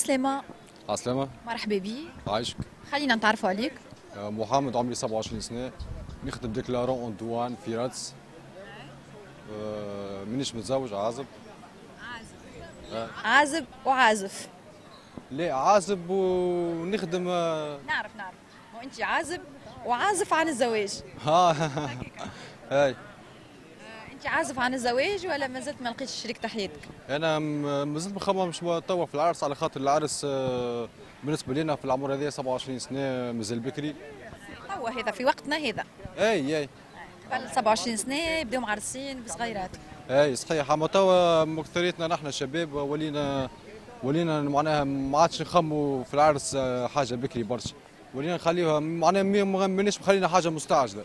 عسلامة. عسلامة. مرحبا بي. عايشك. خلينا نتعرفوا عليك. محمد عمري 27 سنة، نخدم ديكلارون اون دوان في رادس. مانيش متزوج، عازب. عازب وعازف. لا، عازب ونخدم. نعرف مو انت عازب وعازف عن الزواج. ها. هاي. انت عازف عن الزواج ولا ما زلت ما لقيتش شريكة حياتك؟ انا مازلت مخمم مش توا في العرس، على خاطر العرس بالنسبة لنا في العمر هذا 27 سنة مازال بكري. توا هذا في وقتنا هذا. اي. قبل 27 سنة يبداو معرسين بصغيرات. اي صحيح، اما توا اكثريتنا نحن شباب ولينا معناها ما عادش نخموا في العرس حاجه بكري برشا، ولينا نخليوها معناها مانيش مخلينا حاجه مستعجله.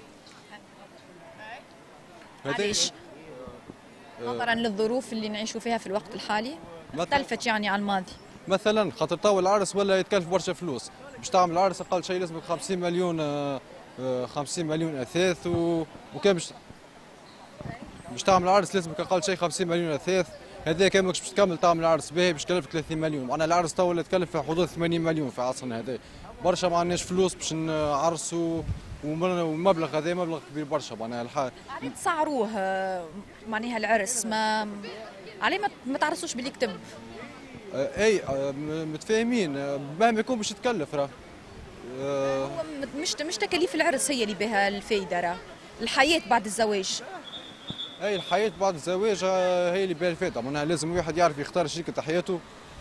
علاش؟ نظرا للظروف اللي نعيشوا فيها في الوقت الحالي اختلفت يعني على الماضي. مثلا خاطر توا العرس ولا يتكلف برشا فلوس، باش تعمل عرس اقل شيء لازمك 50 مليون، 50 مليون اثاث، وكان باش تعمل عرس لازمك اقل شيء 50 مليون اثاث. هذا كان باش تكمل تعمل عرس باهي باش تكلف 30 مليون، معناها العرس تو تكلف في حدود 80 مليون في عصرنا هذا. برشا ما عندناش فلوس باش نعرسوا، والمبلغ هذا مبلغ كبير برشا معناها الحال. علي تصعروه معناها العرس ما علي ما تعرسوش باللي كتب. اي متفاهمين، مهما يكون باش يتكلف راه. هو مش تكاليف العرس هي اللي بها الفايده، راه الحياه بعد الزواج. اي الحياة بعد الزواج هي اللي بها الفائدة، معناها لازم الواحد يعرف يختار شريكة حياته.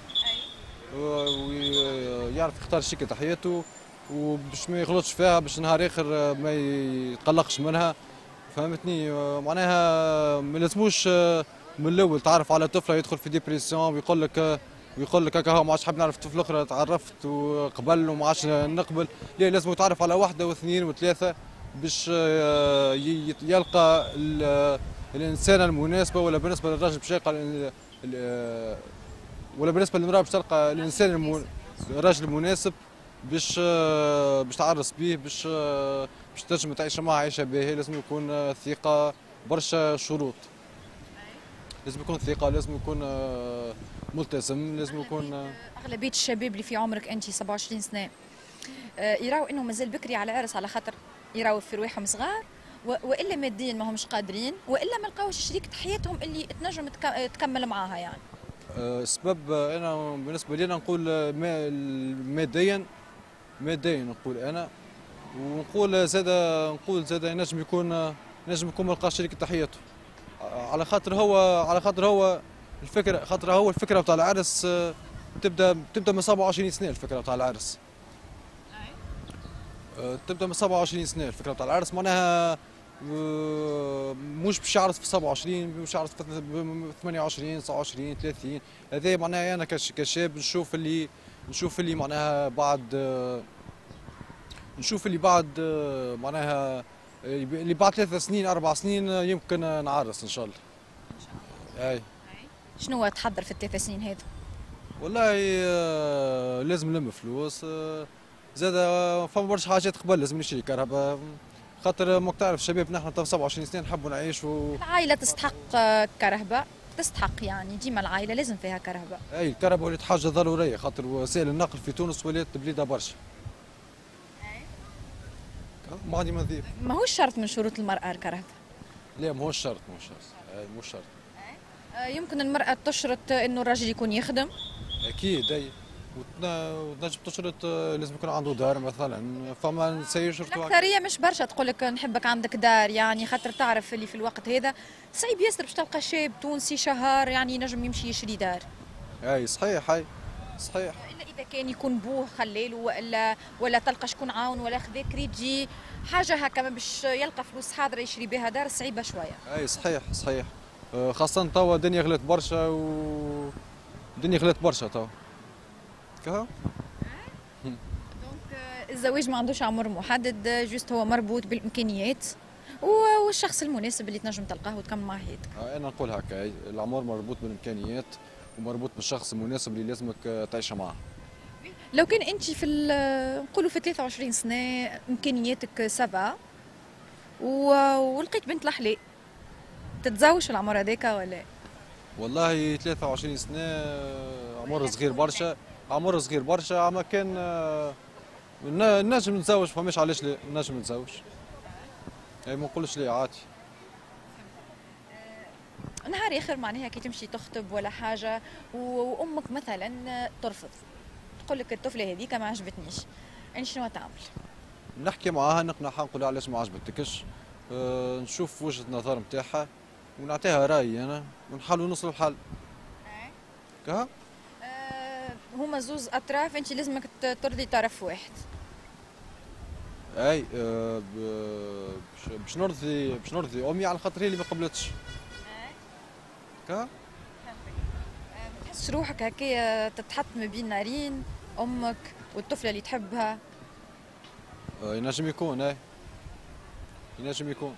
ويعرف يختار شريكة حياته وباش ما يغلطش فيها، باش نهار اخر ما يتقلقش منها. فهمتني؟ معناها ما لازموش من الاول تعرف على طفله يدخل في ديبرسيون ويقول لك هكا ما عادش حاب نعرف طفل اخرى، تعرفت وقبل وما عادش نقبل. لا، لازم يتعرف على واحده واثنين وثلاثه باش يلقى الانسانه المناسبه، ولا بالنسبه للراجل باش يلقى ولا بالنسبه للمراه باش تلقى الراجل المناسب باش تعرس به، باش تنجم تعيش معاه عيشه باهيه. لازم يكون ثقه، برشا شروط. لازم يكون ثقه، لازم يكون ملتزم، لازم يكون. اغلبيه الشباب اللي في عمرك انت 27 سنه يراو انه مازال بكري على العرس، على خاطر يراو في رواحهم صغار، والا ماديا ما همش قادرين، والا ما لقاوش شريكة حياتهم اللي تنجم تكمل معاها يعني. السبب انا بالنسبه لي نقول ماديا نقول انا، ونقول زاد نجم يكون ما لقاش شريكة حياته، على خاطر هو الفكره بتاع العرس تبدا من 27 سنه. الفكره بتاع العرس تبدا من 27 سنه. الفكره بتاع العرس معناها مش باش يعرس في 27، باش يعرس في 28 29 30. هذا معناها انا كشاب نشوف اللي معناها بعد معناها اللي بعد 3 سنين 4 سنين يمكن نعرس ان شاء الله. اي. شنو تحضر في ال3 سنين هذو؟ والله لازم نلم فلوس، زاد فما برشا حاجات قبل لازم نشري كهرباء، خاطر ماك تعرف الشباب نحن تو 27 سنه نحبوا نعيشوا. العائله تستحق كهرباء، تستحق يعني ديما العائله لازم فيها كهرباء. اي الكهرباء ولات حاجه ضروريه، خاطر وسائل النقل في تونس ولات بليده برشا. ما عندي مذيب. ماهوش شرط من شروط المراه الكهرباء. لا ماهوش شرط. مش شرط. يمكن المراه تشرط انه الراجل يكون يخدم. اكيد اي، وتنجم تشرط لازم يكون عنده دار مثلا، فما نساء يشرطوا. الأكثرية مش برشا تقول لك نحبك عندك دار، يعني خاطر تعرف اللي في الوقت هذا صعيب ياسر باش تلقى شاب تونسي شهر يعني ينجم يمشي يشري دار. اي صحيح. صحيح. الا اذا كان يكون بوه خلاله ولا تلقى شكون عاون ولا خذا كريدي حاجه هكا باش يلقى فلوس حاضره يشري بها دار، صعيبه شويه. اي صحيح. خاصة توا الدنيا غلات برشا توا. كها. دونك الزواج ما عندوش عمر محدد، جوست هو مربوط بالامكانيات والشخص المناسب اللي تنجم تلقاه وتكمل معاه حياتك. انا نقول هكا، العمر مربوط بالامكانيات ومربوط بالشخص المناسب اللي لازمك تعيش معاه. لو كان انت في نقولوا في 23 سنه امكانياتك سافا ولقيت بنت الأحلام، تتزوج في العمر هذاك ولا؟ والله 23 سنة عمر صغير برشا، عمر صغير برشا، اما كان نجم نتزوج، فماش علاش لا نجم نتزوج. اي ما نقولش لا عادي. نهار اخر معناها كي تمشي تخطب ولا حاجه وامك مثلا ترفض، تقول لك الطفله هذيك ما عجبتنيش، انت شنو تعمل؟ نحكي معاها نقنعها، نقول لها علاش ما عجبتكش، نشوف وجهة النظر نتاعها ونعطيها رأيي أنا ونحاولوا نوصلوا لحل. كها؟ هما زوز اطراف، انت لازمك ترضي طرف واحد. أي باش نرضي أمي على خاطر هي اللي ما قبلتش. كها؟ ما تحسش روحك هكايا تتحط ما بين نارين، امك والطفله اللي تحبها؟ ينجم يكون، أي ينجم يكون.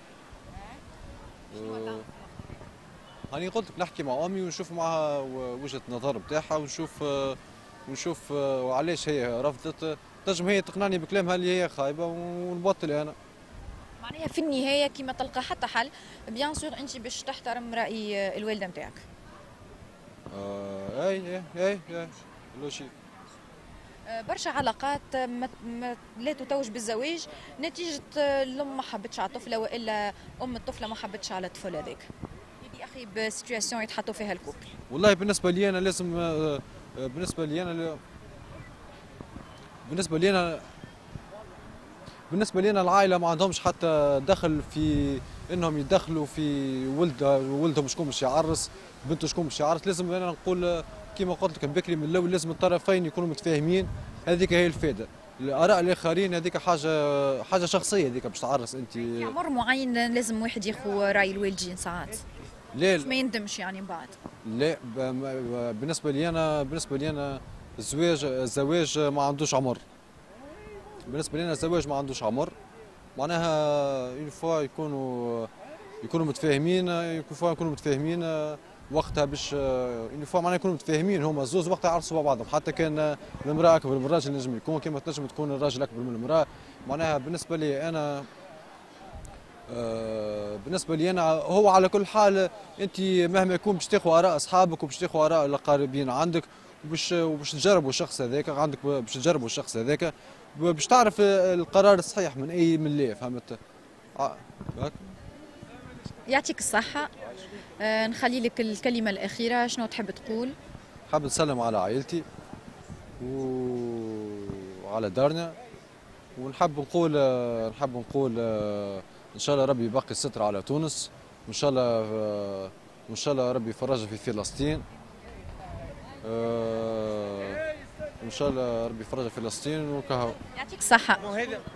هاني قلت لك نحكي مع امي ونشوف معها وجهه النظر نتاعها ونشوف وعلاش هي رفضت. تنجم هي تقنعني بكلامها اللي هي خايبه ونبطل انا. معناها في النهايه كي ما تلقى حتى حل، بيان سور انت باش تحترم راي الوالده نتاعك. اي لوجيك. برشا علاقات لا تتوج بالزواج نتيجة الأم ما حبتش على الطفلة، وإلا أم الطفلة ما حبتش على الطفل هذاك. يدي أخي بسيتواسيون يتحطوا فيها الكوبل. والله بالنسبة لي أنا لازم، بالنسبة لي أنا بالنسبة لي أنا بالنسبة لي أنا العائلة ما عندهمش حتى دخل في إنهم يدخلوا في ولدهم شكون باش يعرس، بنته شكون باش يعرس. لازم أنا نقول كما قلت لك بكري من الأول، لازم الطرفين يكونوا متفاهمين. هذيك هي الفائدة. الآراء الآخرين هذيك حاجة شخصية، هذيك باش تعرس أنت. في عمر معين لازم واحد ياخذ رأي الوالدين ساعات. لا ما يندمش يعني من بعد. لا، بالنسبة لي أنا الزواج ما عندوش عمر. بالنسبة لنا الزواج ما عندوش عمر، معناها اون فوا يكونوا متفاهمين وقتها باش اون فوا معناها يكونوا متفاهمين هما الزوز وقتها يعرسوا مع بعضهم. حتى كان المرأة أكبر من الراجل نجم يكون، كما تنجم تكون الراجل أكبر من المرأة. معناها بالنسبة لي أنا هو على كل حال انت مهما يكون باش تاخذ اراء اصحابك وباش تاخذ اراء الاقاربين عندك، وباش تجربوا الشخص هذاك عندك، باش تجربوا الشخص هذاك باش تعرف القرار الصحيح من اللي فهمت. يعطيك الصحة. نخلي لك الكلمة الأخيرة، شنو تحب تقول؟ حاب نسلم على عائلتي وعلى دارنا، ونحب نقول ان شاء الله ربي يبقي الستر على تونس، وان شاء الله ربي يفرجها في فلسطين، وان شاء الله ربي يفرجها في فلسطين وكهو. يعطيك الصحة.